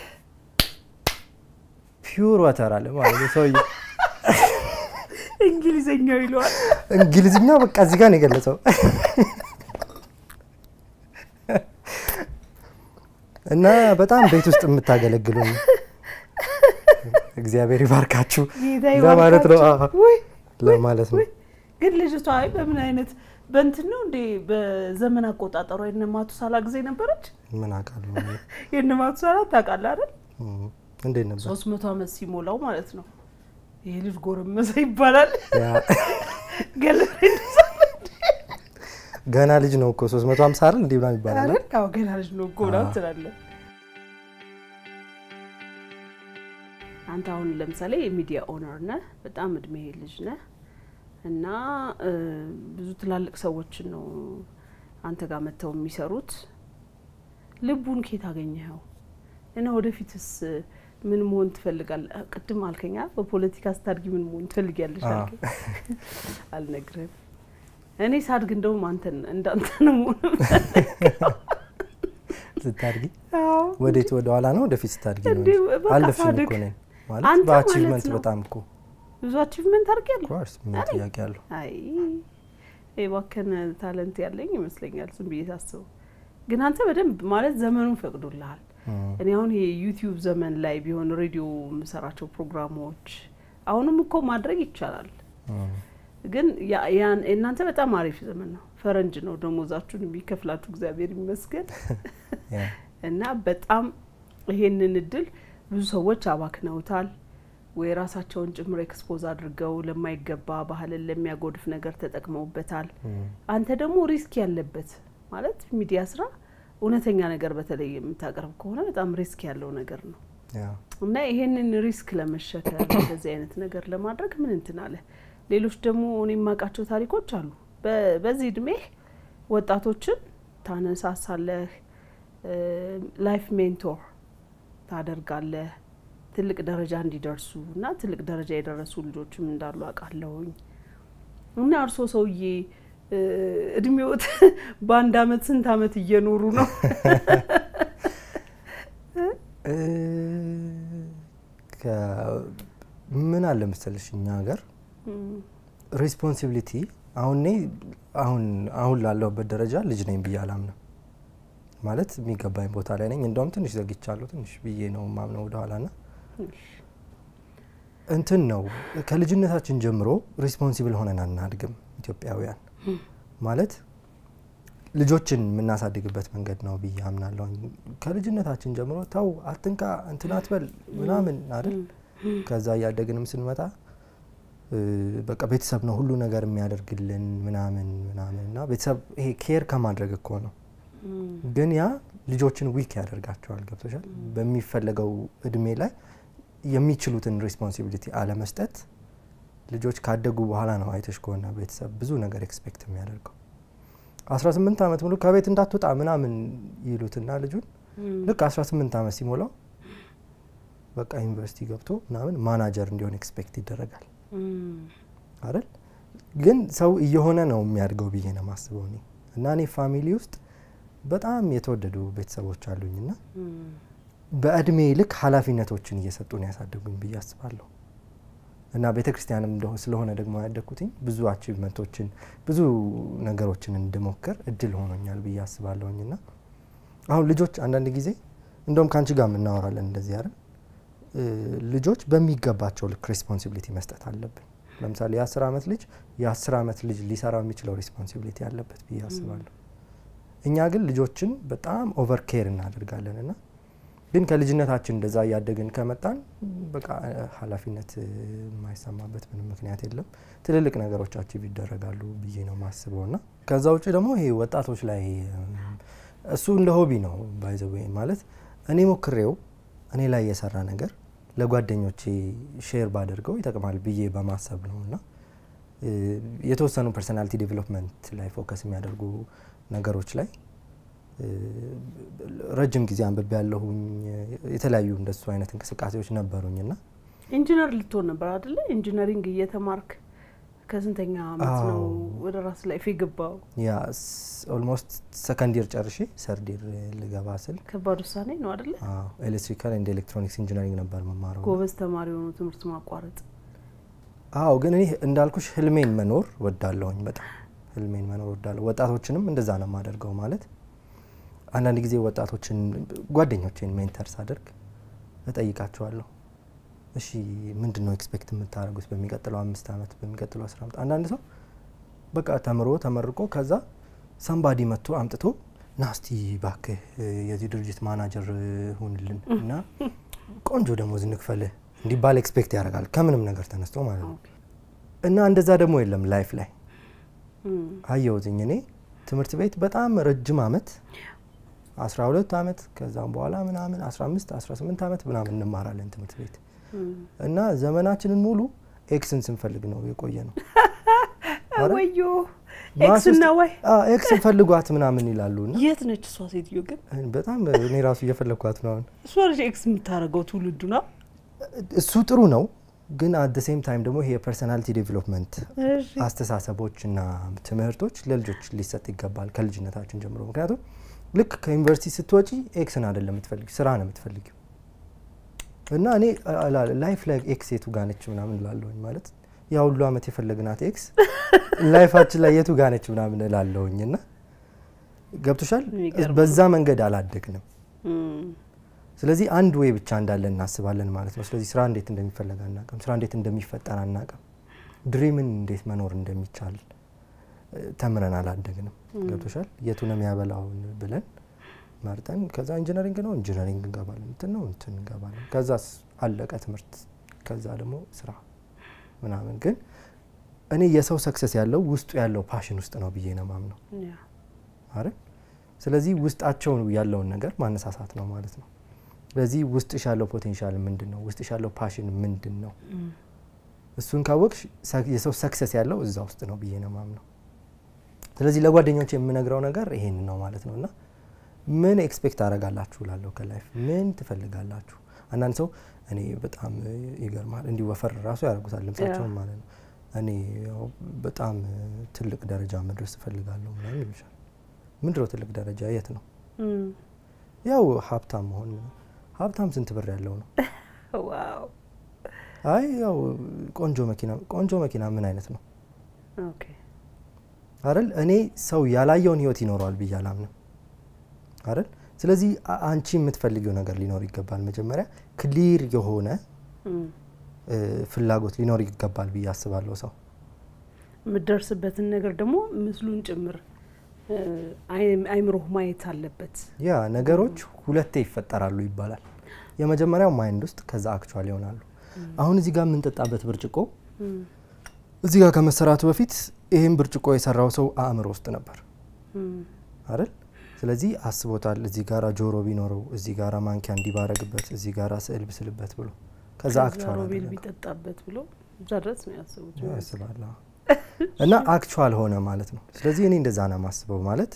A: ፒውር ዋተር አለ ማለት ነው ሰውየው
B: እንግሊዘኛው ይሏል
A: እንግሊዘኛው በቃ እዚህ ጋር ነው የገለጸው እና በጣም ቤት ውስጥ የምታገለግሉኝ እግዚአብሔር ይባርካችሁ ለማለት ነው
B: ወይ
A: ለማለት ነው
B: ግን ልጅቷ አይ በምን አይነት በእንትን ነው እንዴ በዘመን አቆጣጠሯ የነማቱ ሳላ ጊዜ ነበረች
A: ምን አቃለው
B: የነማቱ ሳላ ታቃላ አይደል
A: እንዴ ነበር
B: ሶስት መቶ አመት ሲሞላው ማለት ነው ይሄ ልጅ ጎረመሰ ይባላል ያ ገለረኝ
A: ገና ልጅ ነው እኮ ሶስት መቶ ሃምሳ አይደል እንዴ ብላ ይባላል
B: አይደል አዎ ገና ልጅ ነው እኮ ብላ ትላለህ አንተ አሁን ለምሳሌ የሚዲያ ኦነር ነህ በጣም እድሜ ልጅ ነህ እና ብዙ ትላልቅ ሰዎች ነው አንተ ጋር መተው የሚሰሩት ልቡን ከየት አገኘኸው እና ወደፊትስ ምን መሆን ትፈልጋለህ ቅድም አልከኛ በፖለቲካ ስታድጊ ምን መሆን ትፈልጊያለሽ አልከኝ አልነግርህም እኔ ሳድግ እንደውም አንተን እንዳንተ ነው
A: ስታድጊ ወዴት ወደ ኋላ ነው ወደፊት ስታድጊ ነው አለፍኝ እኮ ነኝ ማለት በአቺቭመንት በጣም እኮ
B: ብዙ አቺቭመንት አድርጌያለሁ
A: ኮርስ ምን ያያለው
B: አይ እባክህን ታለንት ያለኝ ይመስለኛል ዝም ብዬ ታስበው ግን አንተ በደንብ ማለት ዘመኑን ፈቅዶልሃል እኔ አሁን የዩቲዩብ ዘመን ላይ ቢሆን ሬዲዮ መሰራቸው ፕሮግራሞች አሁንም እኮ ማድረግ ይቻላል ግን ያን እናንተ በጣም አሪፍ ዘመን ነው ፈረንጅ ነው ደሞዛችሁን የሚከፍላችሁ እግዚአብሔር ይመስገን እና በጣም ይሄንን እድል ብዙ ሰዎች አባክነውታል ወይ ራሳቸውን ጭምር ኤክስፖዝ አድርገው ለማይገባ ባህልን ለሚያጎድፍ ነገር ተጠቅመውበታል አንተ ደግሞ ሪስክ ያለበት ማለት ሚዲያ ስራ እውነተኛ ነገር በተለይ የምታቀርብ ከሆነ በጣም ሪስክ ያለው ነገር ነው እና ይሄንን ሪስክ ለመሸከም እንደዚህ አይነት ነገር ለማድረግ ምን እንትን አለ ሌሎች ደግሞ እኔ ማቃቸው ታሪኮች አሉ በዚህ እድሜ ወጣቶችን ታነሳሳለህ ላይፍ ሜንቶር ታደርጋለህ ትልቅ ደረጃ እንዲደርሱና ትልቅ ደረጃ የደረሱ ልጆችም እንዳሉ አቃለሁኝ እና አርሶ ሰውዬ እድሜውት በአንድ አመት ስንት አመት እየኖሩ ነው
A: ምን አለ መሰለሽ እኛ ሀገር ሪስፖንሲቢሊቲ አሁን ነኝ አሁን አሁን ላለሁበት ደረጃ ልጅ ነኝ ብያላም ነው ማለት የሚገባኝ ቦታ ላይ ነኝ እንደውም ትንሽ ዘግቻለሁ ትንሽ ብዬ ነው ማምነው ወደ ኋላና እንትን ነው ከልጅነታችን ጀምሮ ሪስፖንሲብል ሆነን አናድግም ኢትዮጵያውያን ማለት ልጆችን ምናሳድግበት መንገድ ነው ብያምናለሁ ከልጅነታችን ጀምሮ ታው አትንካ እንትና አትበል ምናምን አይደል ከዛ ያደግንም ስንመጣ በቃ ቤተሰብ ነው ሁሉ ነገር የሚያደርግልን ምናምን ምናምንና ቤተሰብ ይሄ ኬር ከማድረግ እኮ ነው ግን ያ ልጆችን ዊክ ያደርጋቸዋል ገብቶሻል በሚፈልገው እድሜ ላይ የሚችሉትን ሪስፖንሲቢሊቲ አለ መስጠት ልጆች ካደጉ በኋላ ነው አይተሽ ከሆነ ቤተሰብ ብዙ ነገር ኤክስፔክት የሚያደርገው አስራ ስምንት አመት ሙሉ ከቤት እንዳትወጣ ምናምን ይሉትና ልጁን ልክ አስራ ስምንት አመት ሲሞላው በቃ ዩኒቨርሲቲ ገብቶ ምናምን ማናጀር እንዲሆን ኤክስፔክት ይደረጋል አይደል ግን ሰው እየሆነ ነው የሚያድገው ብዬ ነው ማስበው እኔ እና እኔ ፋሚሊ ውስጥ በጣም የተወደዱ ቤተሰቦች አሉኝና በእድሜ ልክ ኃላፊነቶችን እየሰጡ ነው ያሳደጉኝ ብዬ አስባለሁ እና ቤተክርስቲያንም ስለሆነ ደግሞ ያደኩትኝ ብዙ አቺቭመንቶችን ብዙ ነገሮችን እንድሞክር እድል ሆኖኛል ብዬ አስባለሁኝና አሁን ልጆች አንዳንድ ጊዜ እንደውም ካንቺ ጋር እናወራለን እንደዚህ አይደል ልጆች በሚገባቸው ልክ ሪስፖንሲቢሊቲ መስጠት አለብን ለምሳሌ የ10 አመት ልጅ የ10 አመት ልጅ ሊሰራው የሚችለው ሪስፖንሲቢሊቲ አለበት ብዬ አስባለሁ እኛ ግን ልጆችን በጣም ኦቨር ኬር እናደርጋለንና ግን ከልጅነታችን እንደዛ ያደግን ከመጣን በቃ ኃላፊነት የማይሰማበት ምንም ምክንያት የለም ትልልቅ ነገሮች አቺቭ ይደረጋሉ ብዬ ነው ማስበውና ከዛ ውጪ ደግሞ ይሄ ወጣቶች ላይ እሱ እንደ ሆቢ ነው ባይ ዘ ዌይ ማለት እኔ ሞክሬው እኔ ላይ የሰራ ነገር ለጓደኞቼ ሼር ባደርገው ይተቀማል ብዬ በማሰብ ነውና የተወሰኑ ፐርሰናሊቲ ዴቨሎፕመንት ላይ ፎከስ የሚያደርጉ ነገሮች ላይ ረጅም ጊዜ አንብቤ ያለሁኝ የተለያዩ እንደሱ አይነት እንቅስቃሴዎች ነበሩኝና
B: ኢንጂነር ልትሆን ነበር አይደል ኢንጂነሪንግ እየተማርክ ከስንተኛ አመት ነው ወደ ራስ ላይ ፈገባው
A: ያ ኦልሞስት ሰከንድ ኢየር ጨርሼ ሰርድ ኢየር ልገባ ስል
B: ከባድ ውሳኔ ነው አይደል
A: አዎ ኤሌክትሪካል ኤንድ ኤሌክትሮኒክስ ኢንጂነሪንግ ነበር መማረው
B: ጎበዝ ተማሪ ሆኖ ትምህርት ማቋረጥ
A: አዎ ግን እኔ እንዳልኩሽ ህልሜን መኖር ወዳለሁኝ በጣም ህልሜን መኖር ወዳለሁ ወጣቶችንም እንደዛ ነው ማደርገው ማለት አንዳንድ ጊዜ ወጣቶችን ጓደኞቼን ሜንተርስ አድርግ እጠይቃቸዋለሁ እሺ ምንድነው ኤክስፔክት የምታደርጉት በሚቀጥለው አምስት አመት በሚቀጥለው አስር አመት አንዳንድ ሰው በቃ ተምሮ ተመርቆ ከዛ somebody መጥቶ አምጥቶ ናስቲ ባክ የዚህ ድርጅት ማናጀር ሆንልን እና ቆንጆ ደሞዝ እንክፈልህ እንዲባል ኤክስፔክት ያደርጋል ከምንም ነገር ተነስቶ ማለት ነው እና እንደዛ ደግሞ የለም ላይፍ ላይ አየውኝ እኔ ትምህርት ቤት በጣም ረጅም አመት አስራ ሁለት አመት ከዛም በኋላ ምናምን አስራ አምስት አስራ ስምንት አመት ምናምን እንማራለን ትምህርት ቤት እና ዘመናችንን ሙሉ ኤክስን ስንፈልግ ነው የቆየ ነው
B: ወዮ ኤክስ እና ዋይ
A: አ ኤክስ ፈልጓት ምናምን ይላሉና
B: የት ነች እሷ ሴትዮ ግን
A: በጣም እኔ ራሱ እየፈለኳት ነው
B: እሷ ልጅ ኤክስ የምታረገው ትውልዱና
A: እሱ ጥሩ ነው ግን at the same time ደግሞ ይሄ ፐርሰናሊቲ ዴቨሎፕመንት አስተሳሰቦችና ትምህርቶች ለልጆች ሊሰጥ ይገባል ከልጅነታችን ጀምሮ ምክንያቱም ልክ ከዩኒቨርሲቲ ስትወጪ ኤክስን አይደለም የምትፈልጊው ስራ ነው የምትፈልጊው እና እኔ ላይፍ ላይ ኤክስ የቱ ጋር ነች ምናምን ላለውኝ ማለት ያ ሁሉ አመት የፈለግናት ኤክስ ላይፋችን ላይ የቱ ጋር ነች ምናምን ላለውኝና ገብቶሻል በዛ መንገድ አላደግንም ስለዚህ አንድ ወይ ብቻ እንዳለ እናስባለን ማለት ነው ስለዚህ ስራ እንዴት እንደሚፈልግ አናቀም ስራ እንዴት እንደሚፈጠር አናቀም ድሪምን እንዴት መኖር እንደሚቻል ተምረን አላደግንም ገብቶሻል የቱ ነው የሚያበላው ብለን ማርጠን ከዛ ኢንጂነሪንግ ነው ኢንጂነሪንግ እንገባለን እንትን ነው እንትን እንገባለን ከዛስ አለቀ ትምህርት ከዛ ደግሞ ስራ ምናምን ግን እኔ የሰው ሰክሰስ ያለው ውስጡ ያለው ፓሽን ውስጥ ነው ብዬ ነው ማምነው ያ አረ ስለዚህ ውስጣቸው ያለውን ነገር ማነሳሳት ነው ማለት ነው ስለዚህ ውስጥሽ ያለው ፖቴንሻል ምንድነው ውስጥሽ ያለው ፓሽን ምንድነው እሱን ካወቅሽ የሰው ሰክሰስ ያለው እዛ ውስጥ ነው ብዬ ነው ማምነው ስለዚህ ለጓደኞቼ የምነግረው ነገር ይሄን ነው ማለት ነውና ምን ኤክስፔክት አደርጋላችሁ ላለው ከላይፍ ምን ትፈልጋላችሁ አንዳንድ ሰው እኔ በጣም ይገርማል እንዲ ወፈር ራሱ ያረጉታል ልምሳቸው ማለት ነው እኔ በጣም ትልቅ ደረጃ መድረስ ፈልጋለሁ ማለት ይችላል ምንድነው ትልቅ ደረጃ የት ነው ያው ሀብታም መሆን ሀብታም ስንት ብር ያለው ነው
B: ዋው
A: አይ ያው ቆንጆ መኪና ቆንጆ መኪና ምን አይነት ነው
B: ኦኬ
A: አይደል እኔ ሰው ያላየውን ህይወት ይኖራል ብያላምነው አይደል ስለዚህ አንቺ የምትፈልጊው ነገር ሊኖር ይገባል መጀመሪያ ክሊር የሆነ ፍላጎት ሊኖር ይገባል ብያስባለሁ ሰው
B: ምድርስበትን ነገር ደግሞ ምስሉን ጭምር አይምሮህ ማየት አለበት
A: ያ ነገሮች ሁለቴ ይፈጠራሉ ይባላል የመጀመሪያው ማይንድ ውስጥ ከዛ አክቹአሊ ይሆናሉ አሁን እዚህ ጋር ምንጠጣበት ብርጭቆ እዚህ ጋር ከመሰራቱ በፊት ይሄን ብርጭቆ የሰራው ሰው አእምሮ ውስጥ ነበር አይደል ስለዚህ አስቦታል እዚህ ጋር ጆሮ ቢኖረው እዚህ ጋር ማንኪያ እንዲባረግበት እዚህ ጋር ስዕል ብስልበት ብሎ ከዛ አክቹአሊ
B: ሮቤል ቢጠጣበት ብሎ ዛድረስ ነው ያሰቡት
A: ያስባላ እና አክቹአል ሆነ ማለት ነው ስለዚህ እኔ እንደዛ ነው ማስበው ማለት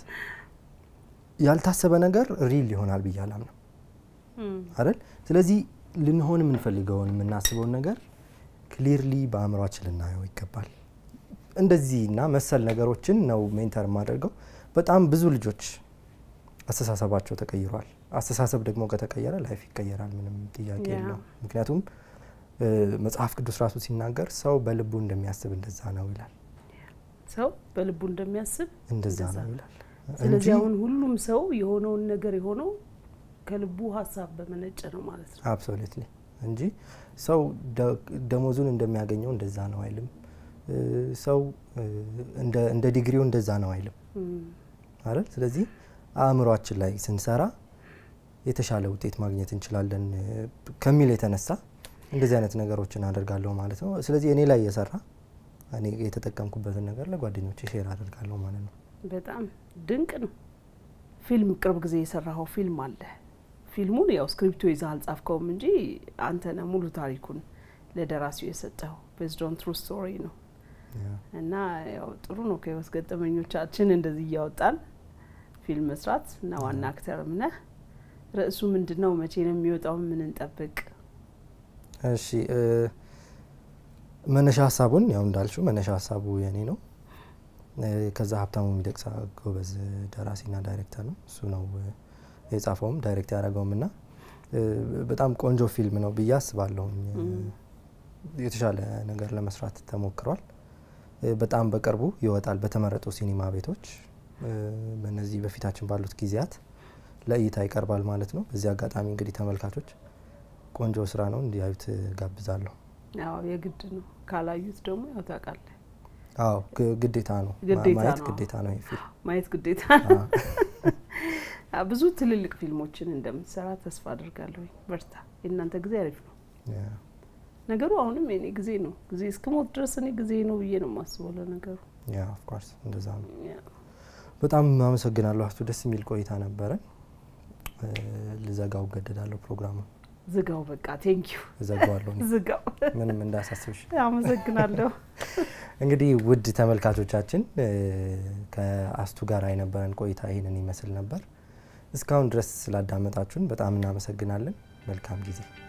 A: ያልታሰበ ነገር ሪል ይሆናል ብያላም ነው አይደል ስለዚህ ልንሆን የምንፈልገውን የምናስበው ነገር ክሊርሊ በአእምሮአችን ልናየው ይገባል እንደዚህና መሰል ነገሮችን ነው ሜንተር ማድረገው በጣም ብዙ ልጆች አስተሳሰባቸው ተቀይሯል አስተሳሰብ ደግሞ ከተቀየረ ላይፍ ይቀየራል ምንም ጥያቄ የለውም ምክንያቱም መጽሐፍ ቅዱስ ራሱ ሲናገር ሰው በልቡ እንደሚያስብ እንደዛ ነው ይላል
B: ሰው በልቡ እንደሚያስብ
A: እንደዛ ነው ይላል
B: ስለዚህ አሁን ሁሉም ሰው የሆነውን ነገር የሆነው ከልቡ ሐሳብ በመነጨ ነው ማለት ነው
A: አብሶሉትሊ እንጂ ሰው ደሞዙን እንደሚያገኘው እንደዛ ነው አይልም ሰው እንደ እንደ ዲግሪው እንደዛ ነው አይልም አይደል ስለዚህ አእምሮአችን ላይ ስንሰራ የተሻለ ውጤት ማግኘት እንችላለን ከሚል የተነሳ እንደዚህ አይነት ነገሮችን አደርጋለሁ ማለት ነው ስለዚህ እኔ ላይ የሰራ እኔ የተጠቀምኩበትን ነገር ለጓደኞቼ ሼር አደርጋለሁ ማለት ነው
B: በጣም ድንቅ ነው ፊልም ቅርብ ጊዜ የሰራው ፊልም አለ ፊልሙን ያው ስክሪፕቱ ይዛል ጻፍከውም እንጂ አንተ ነህ ሙሉ ታሪኩን ለደራሲው የሰጠው based on true story ነው እና ያው ጥሩ ነው ከህይወት ገጠመኞቻችን እንደዚህ ያወጣን ፊልም መስራት እና ዋና አክተርም ነህ ርዕሱ ምንድነው መቼ ነው የሚወጣው ምን እንጠብቅ
A: እሺ መነሻ ሐሳቡን ያው እንዳልሽው መነሻ ሐሳቡ የኔ ነው ከዛ ሀብታሙ ሚደቅሳ ጎበዝ ደራሲና ዳይሬክተር ነው እሱ ነው የጻፈውም ዳይሬክት ያደረገውምና በጣም ቆንጆ ፊልም ነው በያስባለሁ የተሻለ ነገር ለመስራት ተሞክሯል በጣም በቅርቡ ይወጣል በተመረጡ ሲኒማ ቤቶች በእነዚህ በፊታችን ባሉት ጊዜያት ለእይታ ይቀርባል ማለት ነው በዚህ አጋጣሚ እንግዲህ ተመልካቾች ቆንጆ ስራ ነው እንዲያዩት ጋብዛለሁ
B: ያው የግድ ነው ካላዩት ደግሞ ያው ታውቃለህ
A: አዎ ግዴታ ነው ማየት ግዴታ ነው ይሄ ፊልም
B: ማየት ግዴታ ነው ብዙ ትልልቅ ፊልሞችን እንደምትሰራ ተስፋ አድርጋለሁ በርታ እናንተ ጊዜ አሪፍ ነው ነገሩ አሁንም የኔ ጊዜ ነው ጊዜ እስከሞት ድረስ እኔ ጊዜ ነው ብዬ ነው ማስበው ለነገሩ
A: ያ ኦፍ ኮርስ እንደዛ ነው በጣም አመሰግናለሁ አስቱ ደስ የሚል ቆይታ ነበረ ለዛጋው ገደዳለው ፕሮግራሙ
B: ዝጋው በቃ ቴንኪው
A: ዘጋዋለሁ
B: ዝጋው
A: ምንም እንዳሳስብሽ
B: አመሰግናለሁ
A: እንግዲህ ውድ ተመልካቾቻችን ከአስቱ ጋር የነበረን ቆይታ ይሄንን ይመስል ነበር እስካሁን ድረስ ስላዳመጣችሁን በጣም እናመሰግናለን መልካም ጊዜ